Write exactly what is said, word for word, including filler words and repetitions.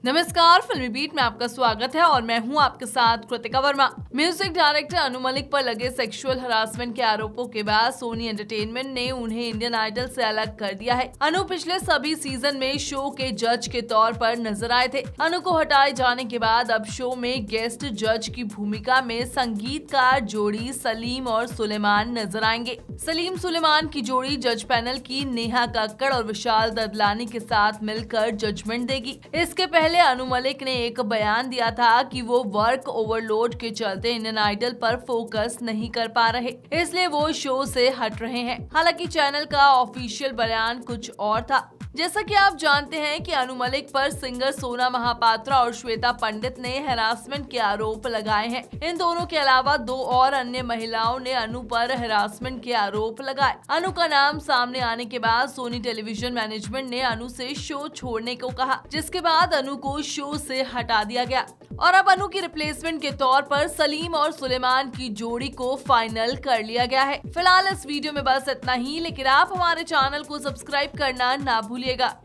नमस्कार, फिल्मी बीट में आपका स्वागत है और मैं हूं आपके साथ कृतिका वर्मा। म्यूजिक डायरेक्टर अनु मलिक पर लगे सेक्सुअल हरासमेंट के आरोपों के बाद सोनी एंटरटेनमेंट ने उन्हें इंडियन आइडल से अलग कर दिया है। अनु पिछले सभी सीजन में शो के जज के तौर पर नजर आए थे। अनु को हटाए जाने के बाद अब शो में गेस्ट जज की भूमिका में संगीतकार जोड़ी सलीम और सुलेमान नजर आएंगे। सलीम सुलेमान की जोड़ी जज पैनल की नेहा कक्कड़ और विशाल ददलानी के साथ मिलकर जजमेंट देगी। इसके पहले अनु मलिक ने एक बयान दिया था कि वो वर्क ओवरलोड के चलते इंडियन आइडल पर फोकस नहीं कर पा रहे, इसलिए वो शो से हट रहे हैं। हालांकि चैनल का ऑफिशियल बयान कुछ और था। जैसा कि आप जानते हैं कि अनु मलिक पर सिंगर सोना महापात्रा और श्वेता पंडित ने हरासमेंट के आरोप लगाए हैं। इन दोनों के अलावा दो और अन्य महिलाओं ने अनु पर हरासमेंट के आरोप लगाए। अनु का नाम सामने आने के बाद सोनी टेलीविजन मैनेजमेंट ने अनु से शो छोड़ने को कहा, जिसके बाद अनु को शो से हटा दिया गया और अब अनु की रिप्लेसमेंट के तौर पर सलीम और सुलेमान की जोड़ी को फाइनल कर लिया गया है। फिलहाल इस वीडियो में बस इतना ही, लेकिन आप हमारे चैनल को सब्सक्राइब करना ना भूलिएगा।